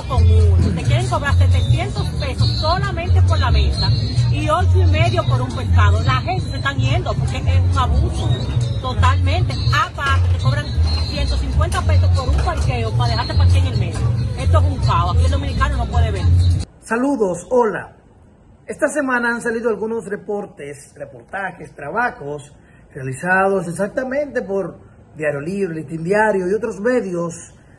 con uno. Te quieren cobrar 700 pesos solamente por la mesa y 8,5 por un pescado. La gente se está yendo porque es un abuso totalmente. Aparte, te cobran 150 pesos por un parqueo para dejarte parquear en el medio. Esto es un caos. Aquí el dominicano no puede ver. Saludos, hola. Esta semana han salido algunos reportajes, trabajos realizados exactamente por Diario Libre, Listín Diario y otros medios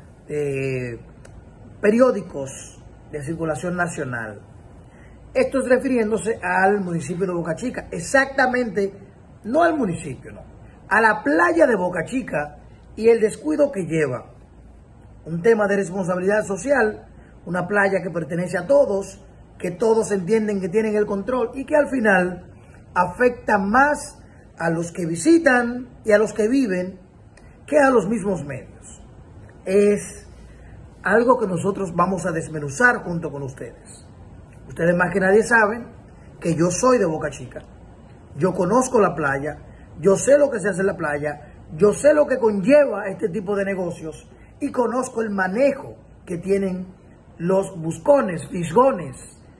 periódicos de circulación nacional. Esto es refiriéndose al municipio de Boca Chica, exactamente, no al municipio, no, a la playa de Boca Chica y el descuido que lleva. Un tema de responsabilidad social, una playa que pertenece a todos, que todos entienden que tienen el control y que al final afecta más a los que visitan y a los que viven que a los mismos medios. Es algo que nosotros vamos a desmenuzar junto con ustedes. Ustedes más que nadie saben que yo soy de Boca Chica. Yo conozco la playa, yo sé lo que se hace en la playa, yo sé lo que conlleva este tipo de negocios y conozco el manejo que tienen los buscones, fisgones.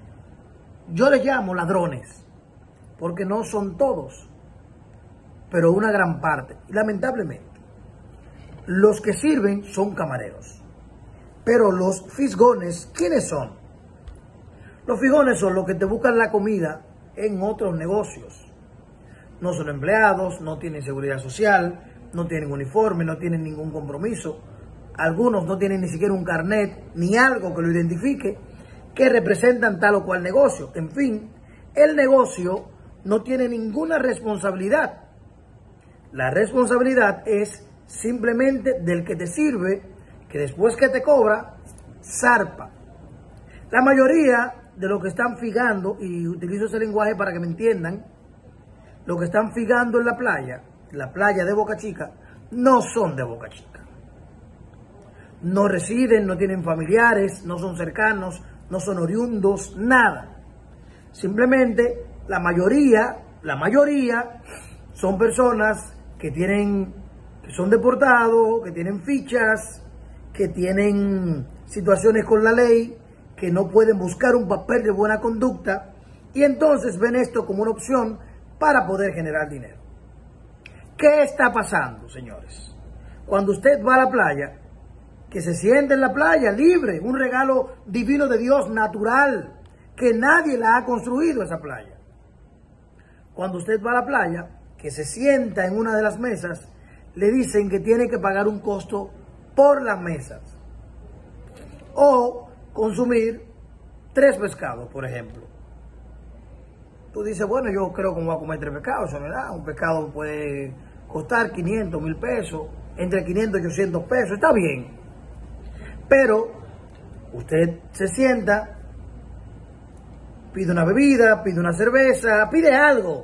Yo les llamo ladrones, porque no son todos, pero una gran parte. Y lamentablemente, los que sirven son camareros. Pero los fisgones, ¿quiénes son? Los fisgones son los que te buscan la comida en otros negocios. No son empleados, no tienen seguridad social, no tienen uniforme, no tienen ningún compromiso. Algunos no tienen ni siquiera un carnet, ni algo que lo identifique, que representan tal o cual negocio. En fin, el negocio no tiene ninguna responsabilidad. La responsabilidad es simplemente del que te sirve, que después que te cobra, zarpa. La mayoría de los que están figando, y utilizo ese lenguaje para que me entiendan, los que están figando en la playa de Boca Chica, no son de Boca Chica. No residen, no tienen familiares, no son cercanos, no son oriundos, nada. Simplemente la mayoría son personas que son deportados, que tienen fichas, que tienen situaciones con la ley, que no pueden buscar un papel de buena conducta y entonces ven esto como una opción para poder generar dinero. ¿Qué está pasando, señores? Cuando usted va a la playa, que se siente en la playa libre, un regalo divino de Dios natural, que nadie la ha construido esa playa. Cuando usted va a la playa, que se sienta en una de las mesas, le dicen que tiene que pagar un costo por las mesas o consumir 3 pescados, por ejemplo. Tú dices, bueno, yo creo que me voy a comer 3 pescados, eso me da. Un pescado puede costar 500, 1,000 pesos, entre 500 y 800 pesos, está bien. Pero usted se sienta, pide una bebida, pide una cerveza, pide algo,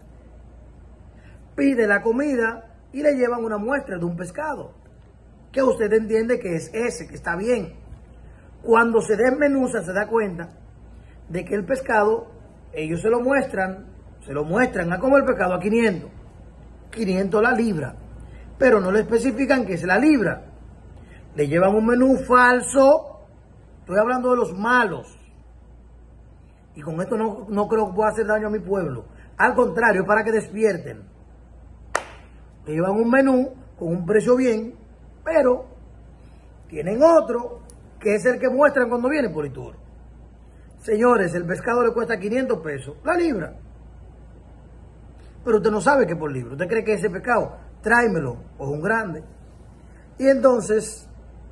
pide la comida y le llevan una muestra de un pescado, que usted entiende que es ese, que está bien. Cuando se desmenuza se da cuenta de que el pescado, ellos se lo muestran a como el pescado a 500 la libra, pero no le especifican que es la libra. Le llevan un menú falso. Estoy hablando de los malos. Y con esto no creo que pueda hacer daño a mi pueblo. Al contrario, es para que despierten. Le llevan un menú con un precio bien, pero tienen otro que es el que muestran cuando viene Politur. Señores, el pescado le cuesta 500 pesos la libra. Pero usted no sabe que por libra. Usted cree que ese pescado, tráemelo, o es un grande. Y entonces,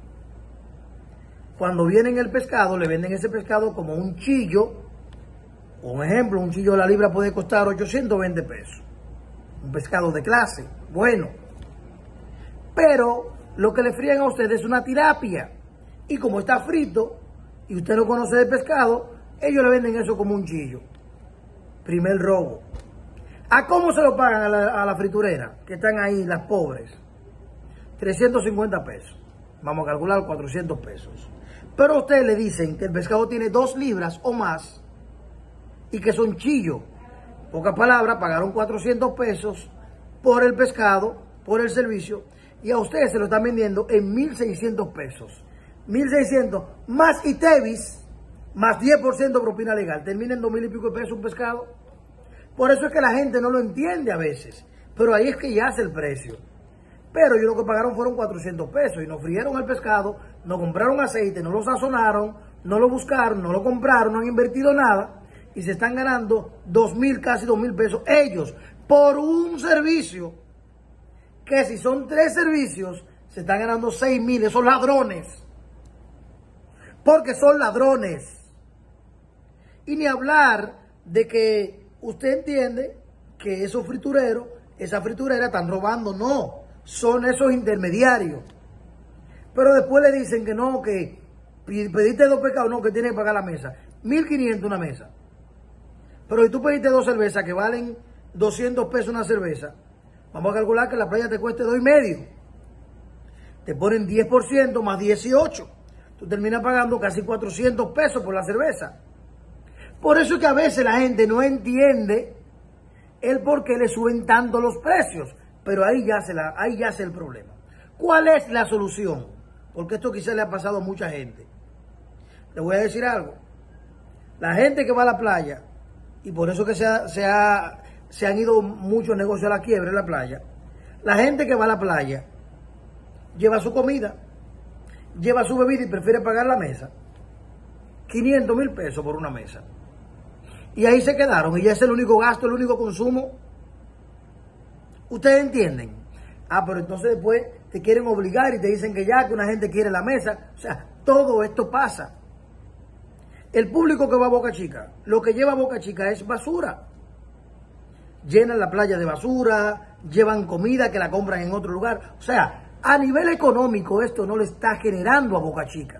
cuando vienen el pescado, le venden ese pescado como un chillo. Un ejemplo, un chillo de la libra puede costar 820 pesos. Un pescado de clase, bueno. Pero lo que le frían a usted es una tilapia. Y como está frito, y usted no conoce de pescado, ellos le venden eso como un chillo. Primer robo. ¿A cómo se lo pagan a la friturera? Que están ahí las pobres. 350 pesos. Vamos a calcular 400 pesos. Pero a usted le dicen que el pescado tiene 2 libras o más y que son chillo. Pocas palabras, pagaron 400 pesos por el pescado, por el servicio, y a ustedes se lo están vendiendo en 1,600 pesos. 1.600, más ITEVIS, más 10% propina legal. Termina en 2.000 y pico de pesos un pescado. Por eso es que la gente no lo entiende a veces. Pero ahí es que ya hace el precio. Pero ellos lo que pagaron fueron 400 pesos y nos frieron el pescado, nos compraron aceite, no lo sazonaron, no lo buscaron, no lo compraron, no han invertido nada y se están ganando 2.000, casi 2.000 pesos ellos por un servicio que si son 3 servicios se están ganando 6.000. Esos ladrones. Porque son ladrones. Y ni hablar de que usted entiende que esos fritureros, esa friturera están robando. No, son esos intermediarios. Pero después le dicen que no, que pediste 2 pescados, no, que tiene que pagar la mesa. 1.500 una mesa. Pero si tú pediste 2 cervezas que valen 200 pesos una cerveza, vamos a calcular que la playa te cueste 2,5. Te ponen 10% más 18. Tú terminas pagando casi 400 pesos por la cerveza. Por eso es que a veces la gente no entiende el por qué le suben tanto los precios. Pero ahí yace el problema. ¿Cuál es la solución? Porque esto quizás le ha pasado a mucha gente. Le voy a decir algo. La gente que va a la playa, y por eso que se han ido muchos negocios a la quiebra en la playa, la gente que va a la playa lleva su comida, lleva su bebida y prefiere pagar la mesa. 500,000 pesos por una mesa. Y ahí se quedaron, y ya es el único gasto, el único consumo. ¿Ustedes entienden? Ah, pero entonces después te quieren obligar y te dicen que ya, que una gente quiere la mesa. O sea, todo esto pasa. El público que va a Boca Chica, lo que lleva a Boca Chica es basura. Llenan la playa de basura, llevan comida que la compran en otro lugar. O sea, a nivel económico esto no le está generando a Boca Chica.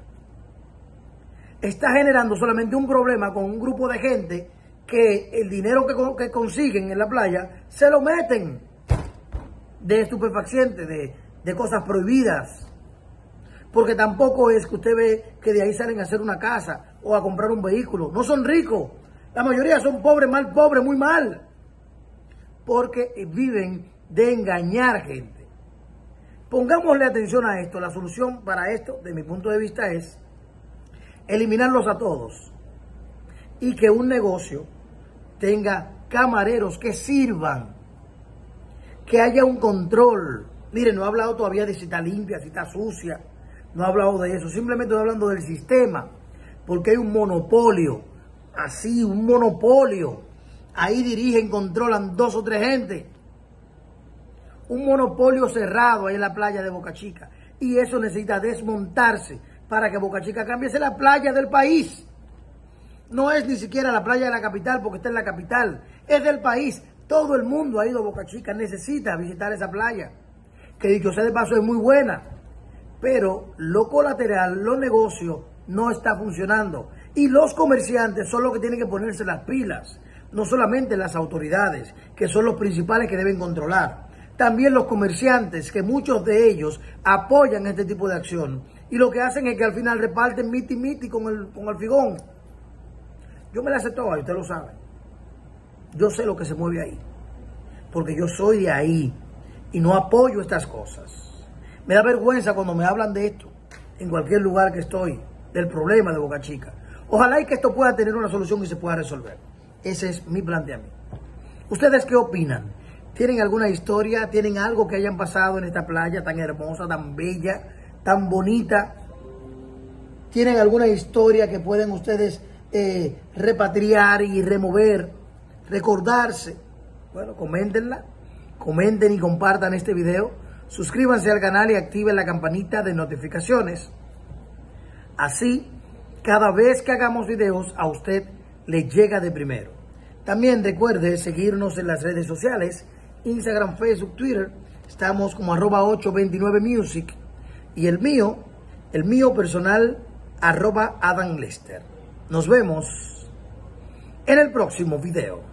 Está generando solamente un problema con un grupo de gente que el dinero que consiguen en la playa se lo meten de estupefacientes, de cosas prohibidas. Porque tampoco es que usted ve que de ahí salen a hacer una casa o a comprar un vehículo. No son ricos. La mayoría son pobres, mal pobres, muy mal. Porque viven de engañar gente. Pongámosle atención a esto. La solución para esto, de mi punto de vista, es eliminarlos a todos. Y que un negocio tenga camareros que sirvan. Que haya un control. Miren, no he hablado todavía de si está limpia, si está sucia. No he hablado de eso. Simplemente estoy hablando del sistema. Porque hay un monopolio. Así, un monopolio. Ahí dirigen, controlan 2 o 3 gente. Un monopolio cerrado ahí en la playa de Boca Chica. Y eso necesita desmontarse para que Boca Chica cambie. Esa es la playa del país. No es ni siquiera la playa de la capital porque está en la capital. Es del país. Todo el mundo ha ido a Boca Chica. Necesita visitar esa playa. Que dicho sea de paso es muy buena. Pero lo colateral, los negocios, no está funcionando. Y los comerciantes son los que tienen que ponerse las pilas. No solamente las autoridades, que son los principales que deben controlar. También los comerciantes, que muchos de ellos apoyan este tipo de acción. Y lo que hacen es que al final reparten miti con el figón. Yo me la sé toda, y usted lo sabe. Yo sé lo que se mueve ahí. Porque yo soy de ahí. Y no apoyo estas cosas. Me da vergüenza cuando me hablan de esto. En cualquier lugar que estoy. Del problema de Boca Chica. Ojalá y que esto pueda tener una solución y se pueda resolver. Ese es mi planteamiento. ¿Ustedes qué opinan? ¿Tienen alguna historia? ¿Tienen algo que hayan pasado en esta playa tan hermosa, tan bella, tan bonita? ¿Tienen alguna historia que pueden ustedes repatriar y remover, recordarse? Bueno, coméntenla. Comenten y compartan este video. Suscríbanse al canal y activen la campanita de notificaciones. Así, cada vez que hagamos videos, a usted le llega de primero. También recuerde seguirnos en las redes sociales, Instagram, Facebook, Twitter. Estamos como @829music. Y el mío personal, @AdamLester. Nos vemos en el próximo video.